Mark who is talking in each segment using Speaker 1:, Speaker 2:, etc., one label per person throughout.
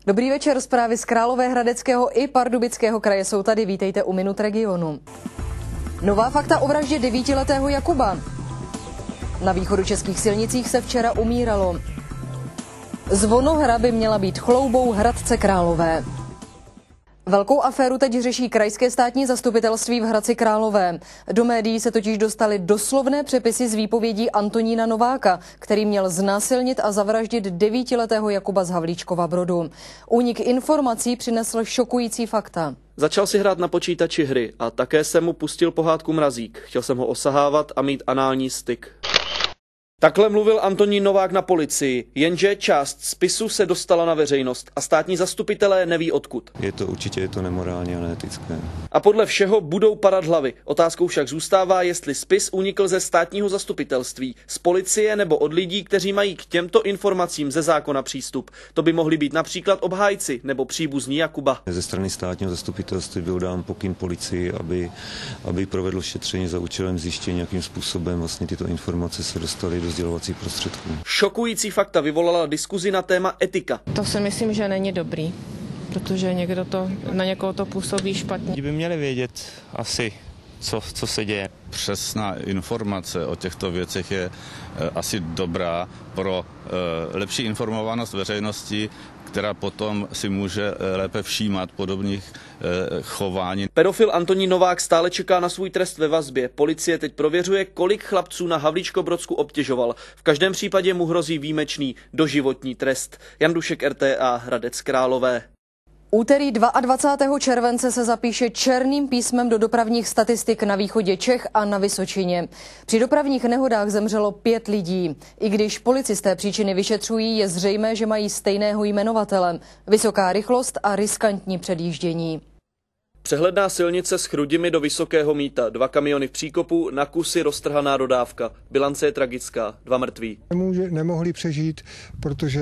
Speaker 1: Dobrý večer, zprávy z Královéhradeckého i Pardubického kraje jsou tady, vítejte u Minut regionu. Nová fakta o vraždě 9letého Jakuba. Na východočeských silnicích se včera umíralo. Zvonohra by měla být chloubou Hradce Králové. Velkou aféru teď řeší krajské státní zastupitelství v Hradci Králové. Do médií se totiž dostaly doslovné přepisy z výpovědí Antonína Nováka, který měl znásilnit a zavraždit 9letého Jakuba z Havlíčkova Brodu. Únik informací přinesl šokující fakta.
Speaker 2: Začal si hrát na počítači hry a také jsem mu pustil pohádku Mrazík. Chtěl jsem ho osahávat a mít anální styk. Takhle mluvil Antonín Novák na policii, jenže část spisu se dostala na veřejnost a státní zastupitelé neví odkud.
Speaker 3: Je to nemorální a neetické.
Speaker 2: A podle všeho budou padat hlavy. Otázkou však zůstává, jestli spis unikl ze státního zastupitelství, z policie nebo od lidí, kteří mají k těmto informacím ze zákona přístup. To by mohli být například obhájci nebo příbuzní Jakuba.
Speaker 3: Ze strany státního zastupitelství byl dán pokyn policii, aby provedl šetření za účelem zjištění, jakým způsobem vlastně tyto informace se dostaly do sdělovacích prostředků.
Speaker 2: Šokující fakta vyvolala diskuzi na téma etika.
Speaker 4: To si myslím, že není dobrý, protože na někoho to působí špatně.
Speaker 5: Lidi by měli vědět asi, co se děje.
Speaker 6: Přesná informace o těchto věcech je asi dobrá pro lepší informovanost veřejnosti, která potom si může lépe všímat podobných chování.
Speaker 2: Pedofil Antonín Novák stále čeká na svůj trest ve vazbě. Policie teď prověřuje, kolik chlapců na Havlíčkobrodsku obtěžoval. V každém případě mu hrozí výjimečný doživotní trest. Jan Dušek, RTA, Hradec Králové.
Speaker 1: Úterý 22. července se zapíše černým písmem do dopravních statistik na východě Čech a na Vysočině. Při dopravních nehodách zemřelo 5 lidí. I když policisté příčiny vyšetřují, je zřejmé, že mají stejného jmenovatele. Vysoká rychlost a riskantní předjíždění.
Speaker 2: Přehledná silnice s Chrudimi do Vysokého Mýta, 2 kamiony v příkopu, na kusy roztrhaná dodávka. Bilance je tragická, 2 mrtví.
Speaker 7: Nemohli přežít, protože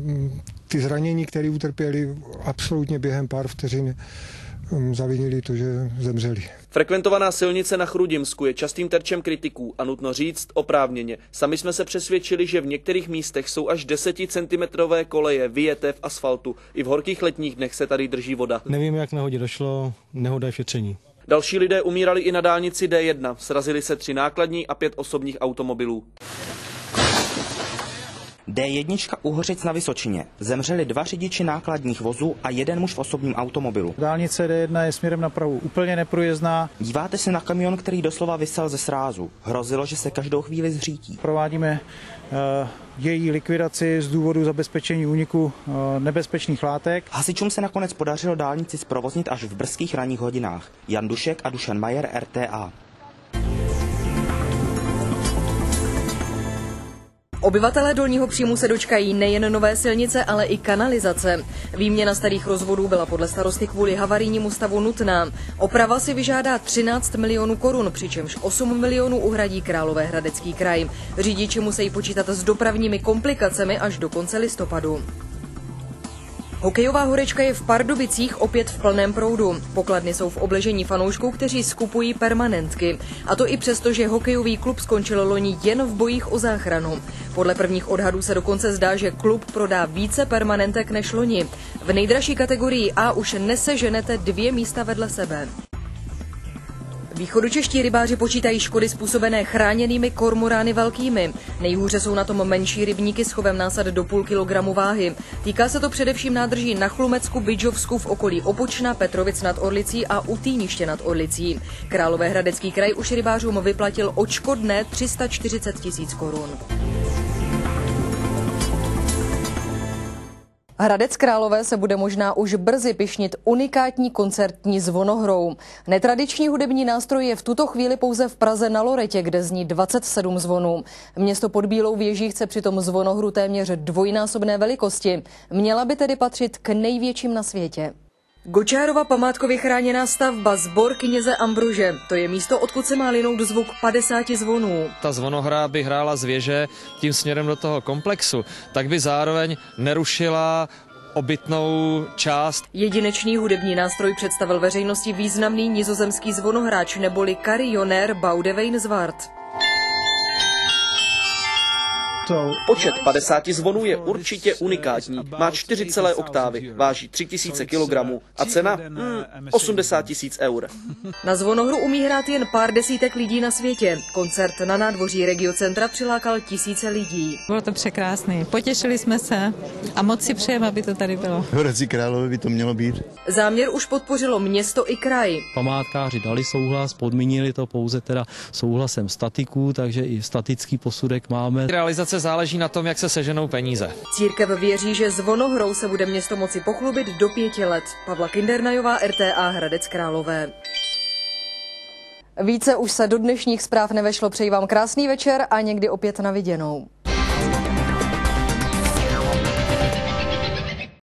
Speaker 7: ty zranění, které utrpěli, absolutně během pár vteřin zavinili to, že zemřeli.
Speaker 2: Frekventovaná silnice na Chrudimsku je častým terčem kritiků a nutno říct oprávněně. Sami jsme se přesvědčili, že v některých místech jsou až 10centimetrové koleje vyjeté v asfaltu. I v horkých letních dnech se tady drží voda.
Speaker 8: Nevím, jak nehodě došlo, nehoda je v šetření.
Speaker 2: Další lidé umírali i na dálnici D1. Srazili se 3 nákladní a 5 osobních automobilů.
Speaker 9: D1 u Hořic na Vysočině. Zemřeli 2 řidiči nákladních vozů a 1 muž v osobním automobilu.
Speaker 10: Dálnice D1 je směrem na Prahu úplně neprůjezdná.
Speaker 9: Díváte se na kamion, který doslova visel ze srázu. Hrozilo, že se každou chvíli zřítí.
Speaker 10: Provádíme její likvidaci z důvodu zabezpečení úniku nebezpečných látek.
Speaker 9: Hasičům se nakonec podařilo dálnici zprovoznit až v brzkých ranních hodinách. Jan Dušek a Dušan Majer, RTA.
Speaker 1: Obyvatelé Dolního Příjmu se dočkají nejen nové silnice, ale i kanalizace. Výměna starých rozvodů byla podle starosty kvůli havarijnímu stavu nutná. Oprava si vyžádá 13 milionů korun, přičemž 8 milionů uhradí Královéhradecký kraj. Řidiči musí počítat s dopravními komplikacemi až do konce listopadu. Hokejová horečka je v Pardubicích opět v plném proudu. Pokladny jsou v obležení fanoušků, kteří skupují permanentky. A to i přesto, že hokejový klub skončil loni jen v bojích o záchranu. Podle prvních odhadů se dokonce zdá, že klub prodá více permanentek než loni. V nejdražší kategorii A už neseženete 2 místa vedle sebe. Východočeští rybáři počítají škody způsobené chráněnými kormorány velkými. Nejhůře jsou na tom menší rybníky s chovem násad do půl kilogramu váhy. Týká se to především nádrží na Chlumecku, Bydžovsku, v okolí Opočna, Petrovic nad Orlicí a u Týniště nad Orlicí. Královéhradecký kraj už rybářům vyplatil odškodné 340 000 korun. Hradec Králové se bude možná už brzy pyšnit unikátní koncertní zvonohrou. Netradiční hudební nástroj je v tuto chvíli pouze v Praze na Loretě, kde zní 27 zvonů. Město pod Bílou věží chce přitom zvonohru téměř dvojnásobné velikosti. Měla by tedy patřit k největším na světě. Gočárova památkově chráněná stavba Sbor kněze Ambrože. To je místo, odkud se má linout zvuk 50 zvonů.
Speaker 11: Ta zvonohra by hrála z věže tím směrem do toho komplexu, tak by zároveň nerušila obytnou část.
Speaker 1: Jedinečný hudební nástroj představil veřejnosti významný nizozemský zvonohráč neboli Carillonneur Boudewijn Zwart.
Speaker 2: Počet 50 zvonů je určitě unikátní. Má 4 celé oktávy, váží 3000 kg a cena 80 000 eur.
Speaker 1: Na zvonohru umí hrát jen pár desítek lidí na světě. Koncert na nádvoří Regiocentra přilákal tisíce lidí.
Speaker 12: Bylo to překrásné. Potěšili jsme se a moc si přejeme, aby to tady bylo.
Speaker 13: V Hradci Králové by to mělo být.
Speaker 1: Záměr už podpořilo město i kraj.
Speaker 8: Památkáři dali souhlas, podmínili to pouze teda souhlasem statiků, takže i statický posudek máme.
Speaker 11: Realizace záleží na tom, jak se seženou peníze.
Speaker 1: Církev věří, že zvonohrou se bude město moci pochlubit do 5 let. Pavla Kindernajová, RTA Hradec Králové. Více už se do dnešních zpráv nevešlo. Přeji vám krásný večer a někdy opět na viděnou.